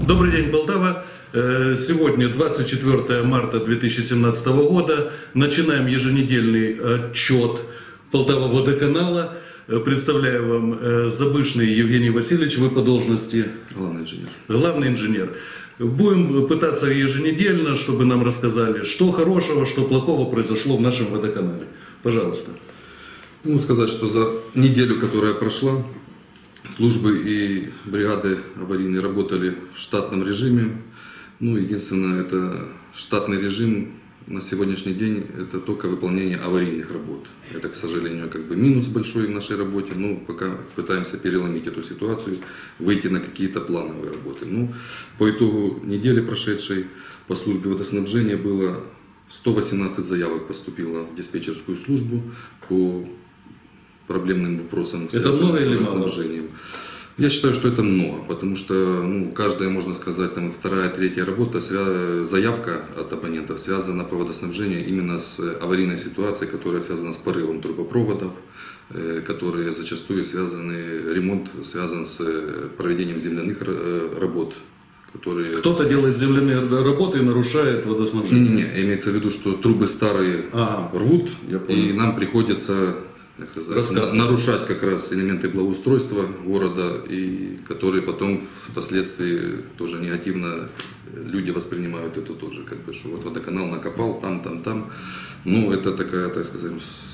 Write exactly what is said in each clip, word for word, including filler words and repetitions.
Добрый день, Полтава. Сегодня двадцать четвёртое марта две тысячи семнадцатого года. Начинаем еженедельный отчет Полтава-Водоканала. Представляю вам Забышный Евгений Васильевич, вы по должности главный инженер. Главный инженер. Будем пытаться еженедельно, чтобы нам рассказали, что хорошего, что плохого произошло в нашем водоканале. Пожалуйста. Ну, сказать, что за неделю, которая прошла, службы и бригады аварийные работали в штатном режиме. Ну, единственное, это штатный режим на сегодняшний день, это только выполнение аварийных работ. Это, к сожалению, как бы минус большой в нашей работе. Ну, пока пытаемся переломить эту ситуацию, выйти на какие-то плановые работы. Ну, по итогу недели прошедшей по службе водоснабжения было сто восемнадцать заявок поступило в диспетчерскую службу по проблемным вопросам, это много или с водоснабжением. Я считаю, что это много, потому что ну, каждая, можно сказать, там, вторая, третья работа, свя... заявка от абонентов связана по водоснабжению именно с аварийной ситуацией, которая связана с порывом трубопроводов, э, которые зачастую связаны, ремонт связан с проведением земляных работ. Которые... Кто-то делает земляные работы и нарушает водоснабжение? Не-не-не, имеется в виду, что трубы старые ага. рвут, и нам приходится... Сказать, нарушать как раз элементы благоустройства города, и которые потом впоследствии тоже негативно люди воспринимают это тоже, как бы, что вот водоканал накопал там, там, там. Ну, это такая, так сказать,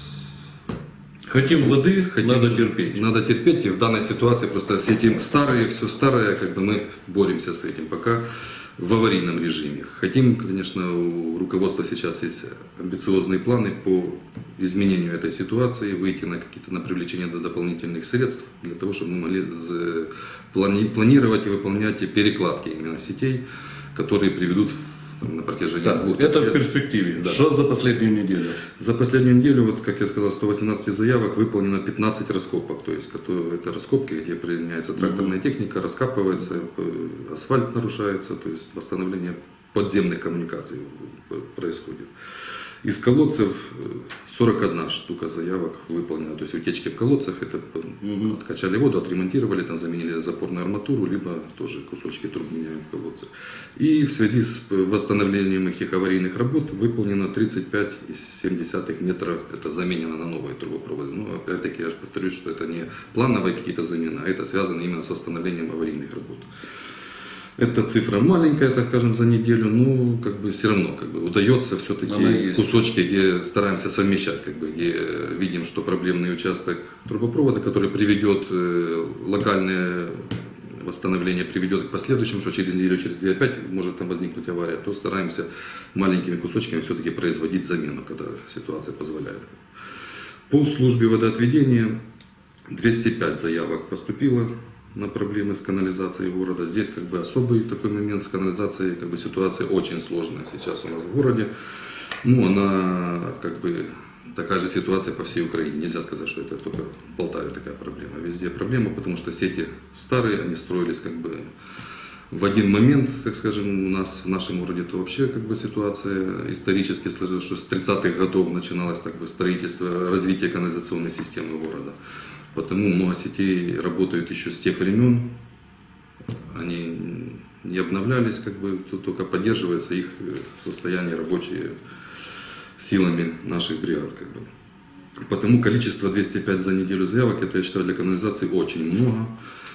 хотим воды, хотим, надо терпеть. Надо терпеть, и в данной ситуации просто с этим старые, все старое, как бы мы боремся с этим пока в аварийном режиме. Хотим, конечно, у руководства сейчас есть амбициозные планы по изменению этой ситуации, выйти на какие-то на привлечение дополнительных средств для того, чтобы мы могли плани, планировать и выполнять перекладки именно сетей, которые приведут на протяжении да, двух это лет. В перспективе. Да. Что за последнюю неделю? За последнюю неделю, вот, как я сказал, сто восемнадцать заявок, выполнено пятнадцать раскопок. То есть это раскопки, где применяется тракторная mm-hmm. техника, раскапывается, асфальт нарушается, то есть восстановление подземных коммуникаций происходит. Из колодцев сорок одна штука заявок выполнена. То есть утечки в колодцах, это mm-hmm. откачали воду, отремонтировали, там заменили запорную арматуру, либо тоже кусочки труб меняем в колодцах. И в связи с восстановлением этих аварийных работ выполнено тридцать пять целых семь десятых метра, это заменено на новые трубопроводы. Но опять-таки я же повторюсь, что это не плановые какие-то замены, а это связано именно с восстановлением аварийных работ. Эта цифра маленькая, так скажем, за неделю, но как бы все равно как бы, удается все-таки кусочки, где стараемся совмещать, как бы, где видим, что проблемный участок трубопровода, который приведет э, локальное восстановление, приведет к последующему, что через неделю, через две опять может там возникнуть авария, то стараемся маленькими кусочками все-таки производить замену, когда ситуация позволяет. По службе водоотведения двести пять заявок поступило на проблемы с канализацией города. Здесь как бы особый такой момент с канализацией, как бы ситуация очень сложная сейчас у нас в городе. Ну, она как бы такая же ситуация по всей Украине. Нельзя сказать, что это только в Полтаве такая проблема. Везде проблема, потому что сети старые, они строились как бы в один момент, так скажем, у нас в нашем городе то вообще как бы ситуация исторически сложилась, что с тридцатых годов начиналось как бы строительство, развитие канализационной системы города. Потому много сетей работают еще с тех времен, они не обновлялись, как бы, только поддерживается их состояние рабочее силами наших бригад. Как бы. Потому количество двести пять за неделю заявок, это я считаю для канализации очень много.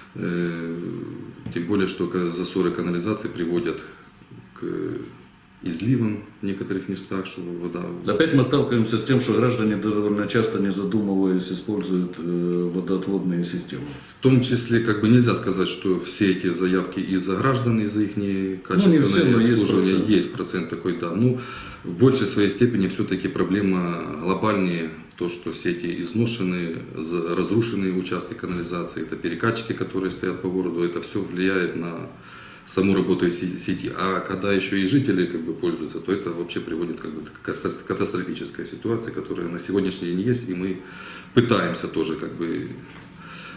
Тем более, что засоры канализации приводят к изливам в некоторых местах, что вода... Опять мы сталкиваемся с тем, что граждане довольно часто, не задумываясь, используют водоотводные системы. В том числе, как бы нельзя сказать, что все эти заявки из-за граждан, из-за их некачественного ну, обслуживания, есть, есть процент такой, да. Ну, в большей своей степени все-таки проблема глобальнее, то, что сети изношены, разрушенные участки канализации, это перекачки, которые стоят по городу, это все влияет на саму работу сети. А когда еще и жители как бы пользуются, то это вообще приводит как бы, к катастрофической ситуации, которая на сегодняшний день есть, и мы пытаемся тоже как бы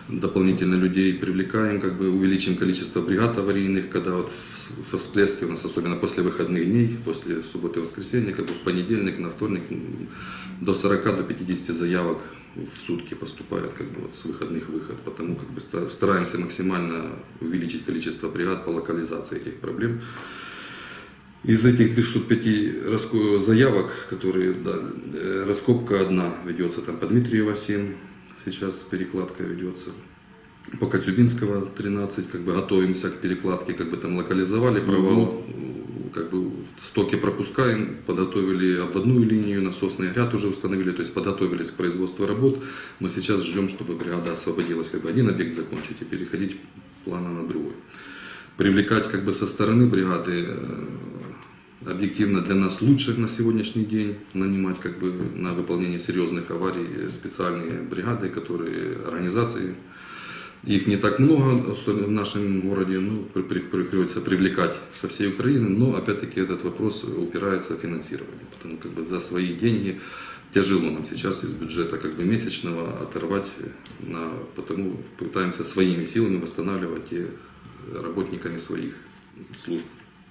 дополнительно людей привлекаем, как бы увеличим количество бригад аварийных, когда вот в всплеске у нас, особенно после выходных дней, после субботы и воскресенья, как бы в понедельник, на вторник, до сорока, до пятидесяти заявок в сутки поступает, как бы вот с выходных выход, потому как бы стараемся максимально увеличить количество бригад по локализации этих проблем. Из этих трёхсот пяти заявок, которые, да, раскопка одна ведется там по Дмитриева семь, сейчас перекладка ведется. По Коцюбинского тринадцать, как бы готовимся к перекладке, как бы там локализовали провал, mm-hmm. как бы стоки пропускаем, подготовили обводную линию, насосный ряд уже установили, то есть подготовились к производству работ, но сейчас ждем, чтобы бригада освободилась, как бы один объект закончить и переходить плавно на другой. Привлекать как бы со стороны бригады объективно для нас лучше на сегодняшний день нанимать как бы на выполнение серьезных аварий специальные бригады, которые организации. Их не так много, особенно в нашем городе, ну, приходится привлекать со всей Украины, но опять-таки этот вопрос упирается в финансирование, потому как бы за свои деньги тяжело нам сейчас из бюджета как бы месячного оторвать, на, потому пытаемся своими силами восстанавливать и работниками своих служб.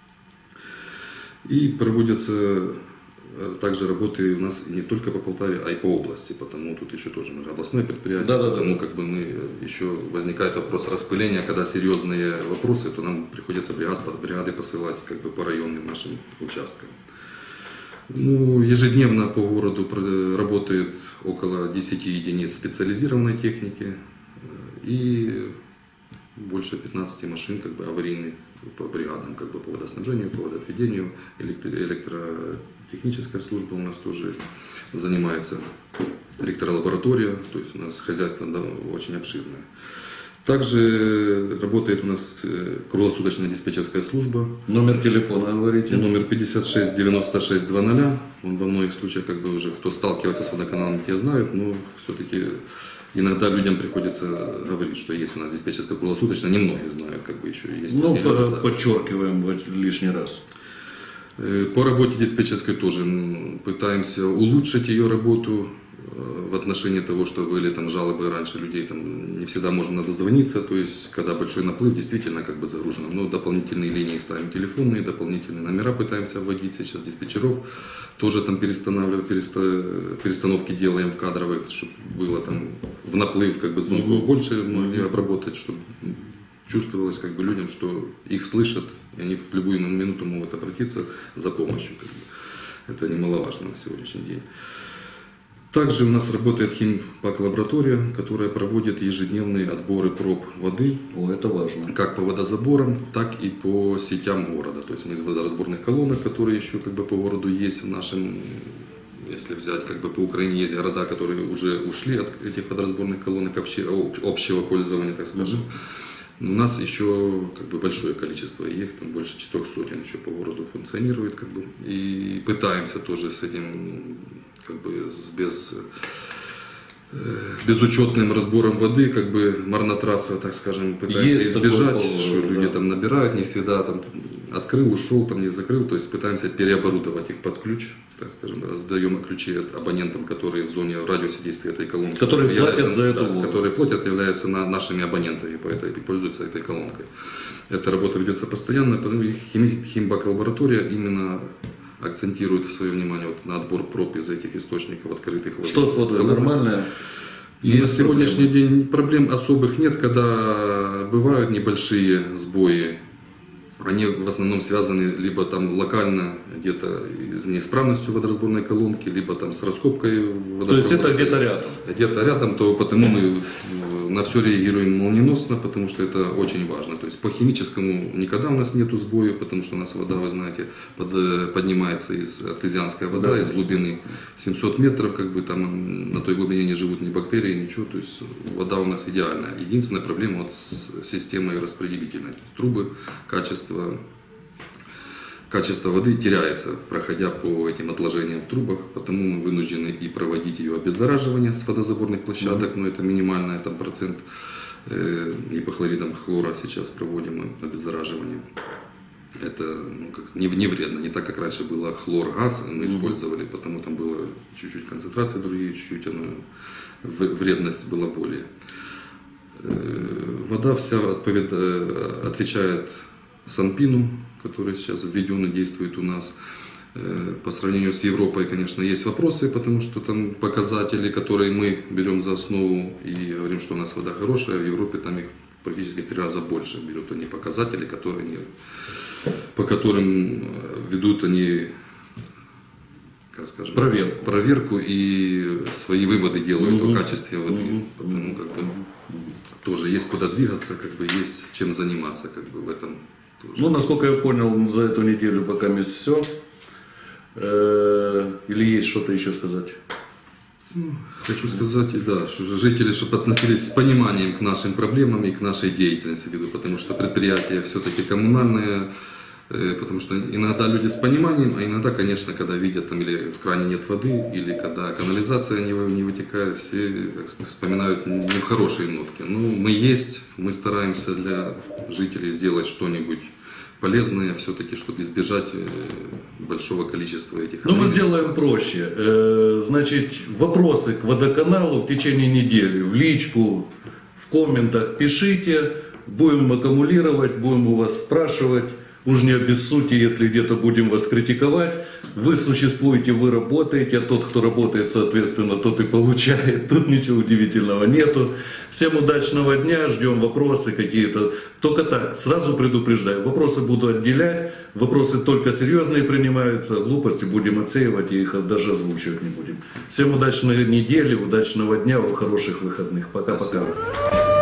И проводятся также работы у нас не только по Полтаве, а и по области, потому тут еще тоже мы областное предприятие, да, да, потому да. как бы мы еще возникает вопрос распыления, когда серьезные вопросы, то нам приходится бригады, бригады посылать как бы по районным нашим участкам. Ну, ежедневно по городу работает около десяти единиц специализированной техники и больше пятнадцати машин как бы аварийных по бригадам, как бы по водоснабжению, по водоотведению, электро электротехническая служба у нас тоже занимается, электролаборатория, то есть у нас хозяйство, да, очень обширное. Также работает у нас круглосуточная диспетчерская служба. Номер телефона говорите? Номер пятьдесят шесть девяносто шесть двадцать. Он во многих случаях, как бы уже кто сталкивается с водоканалом, те знают, но все-таки иногда людям приходится говорить, что есть у нас диспетчерская круглосуточная, немногие знают, как бы еще есть. Ну, по подчеркиваем лишний раз. По работе диспетчерской тоже пытаемся улучшить ее работу в отношении того, что были там жалобы раньше людей, там не всегда можно дозвониться, то есть когда большой наплыв действительно как бы загружено, но дополнительные линии ставим телефонные, дополнительные номера пытаемся вводить сейчас диспетчеров, тоже там перестанавливаем, переста, перестановки делаем в кадровых, чтобы было там в наплыв как бы звонков mm-hmm. больше могли обработать, чтобы чувствовалось как бы людям, что их слышат, и они в любую минуту могут обратиться за помощью. Как бы. Это немаловажно на сегодняшний день. Также у нас работает химпак-лаборатория, которая проводит ежедневные отборы проб воды. О, это важно. Как по водозаборам, так и по сетям города. То есть мы из водоразборных колонок, которые еще как бы по городу есть в нашем, если взять как бы по Украине, есть города, которые уже ушли от этих водоразборных колонок общего пользования, так скажем. Mm-hmm. У нас еще как бы большое количество их, там больше четырех сотен еще по городу функционирует, как бы, и пытаемся тоже с этим как бы с без, э, безучетным разбором воды, как бы марнотратства, так скажем, пытаемся есть избежать, повод, что да. люди там набирают, не всегда там открыл, ушел, там не закрыл, то есть пытаемся переоборудовать их под ключ, так скажем, раздаем ключи абонентам, которые в зоне в радиусе действия этой колонки, которые платят за эту да, воду. Которые платят, являются на, нашими абонентами, по этой, и пользуются этой колонкой. Эта работа ведется постоянно, потому что химбак-лаборатория именно акцентирует свое внимание вот на отбор проб из этих источников открытых. Что с водой нормально? И на сегодняшний день проблем особых нет, когда бывают небольшие сбои. Они в основном связаны либо там локально где-то с неисправностью водоразборной колонки, либо там с раскопкой водопровода. То есть это где-то рядом? Где-то рядом, то потому мы на все реагируем молниеносно, потому что это очень важно. То есть по химическому никогда у нас нету сбоя, потому что у нас вода, вы знаете, под, поднимается из артезианская вода, да. из глубины семьсот метров, как бы там на той глубине не живут ни бактерии, ничего. То есть вода у нас идеальная. Единственная проблема вот с системой распределительной. То есть трубы, качество. Качество воды теряется, проходя по этим отложениям в трубах, потому мы вынуждены и проводить ее обеззараживание с водозаборных площадок, но это минимальный там, процент, э, гипохлоридом хлора сейчас проводим мы обеззараживание. Это ну, как, не, не вредно, не так как раньше было хлор-газ, мы использовали, потому там было чуть-чуть концентрация другие, чуть-чуть она, вредность была более. Вода вся отповед- отвечает Санпину, который сейчас введен и действует у нас. По сравнению с Европой, конечно, есть вопросы, потому что там показатели, которые мы берем за основу и говорим, что у нас вода хорошая, в Европе там их практически в три раза больше берут они показатели, которые они, по которым ведут они, как скажем, проверку. проверку и свои выводы делают угу. о качестве воды. Угу. Потому как бы тоже есть куда двигаться, как бы есть чем заниматься, как бы в этом. Тоже. Ну, насколько я понял, за эту неделю пока месяц все. Или есть что-то еще сказать? Хочу сказать, да, что жители, чтобы относились с пониманием к нашим проблемам и к нашей деятельности, потому что предприятия все-таки коммунальные, потому что иногда люди с пониманием, а иногда, конечно, когда видят там или в кране нет воды, или когда канализация не, не вытекает, все вспоминают не в хорошие нотки. Ну, мы есть, мы стараемся для жителей сделать что-нибудь полезное все-таки, чтобы избежать большого количества этих... Ну, мы сделаем проще. Значит, вопросы к водоканалу в течение недели в личку, в комментах пишите, будем аккумулировать, будем у вас спрашивать. Уж не обессудьте, если где-то будем вас критиковать. Вы существуете, вы работаете, а тот, кто работает, соответственно, тот и получает. Тут ничего удивительного нету. Всем удачного дня, ждем вопросы какие-то. Только так, сразу предупреждаю, вопросы буду отделять, вопросы только серьезные принимаются, глупости будем отсеивать и их даже озвучивать не будем. Всем удачной недели, удачного дня, хороших выходных. Пока-пока.